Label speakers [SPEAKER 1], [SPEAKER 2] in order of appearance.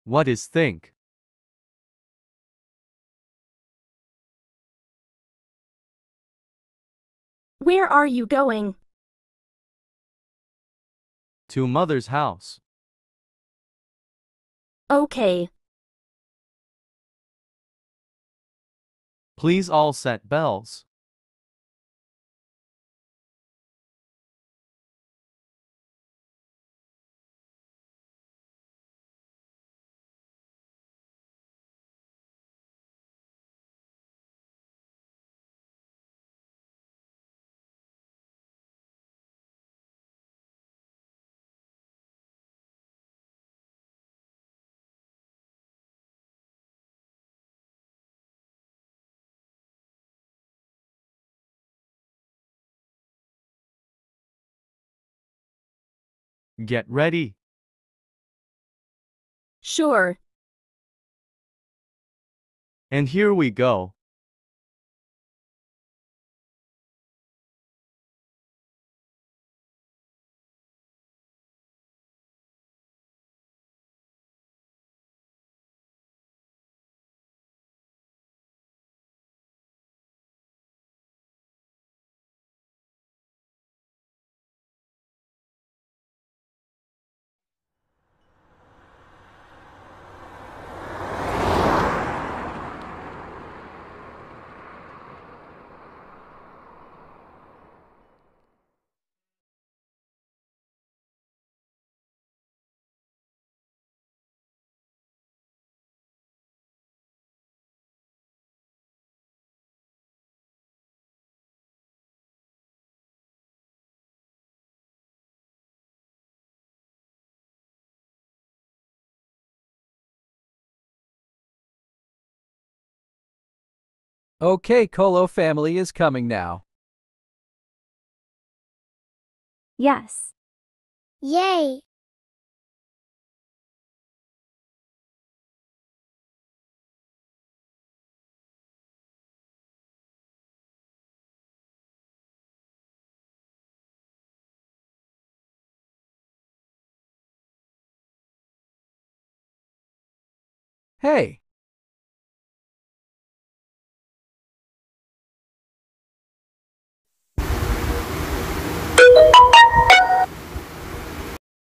[SPEAKER 1] What is think?
[SPEAKER 2] Where are you going?
[SPEAKER 1] To mother's house.
[SPEAKER 2] Okay.
[SPEAKER 1] Please all set bells. Get ready.
[SPEAKER 2] Sure.
[SPEAKER 1] And here we go.
[SPEAKER 3] Okay, Colo family is coming now.
[SPEAKER 4] Yes. Yay!
[SPEAKER 3] Hey,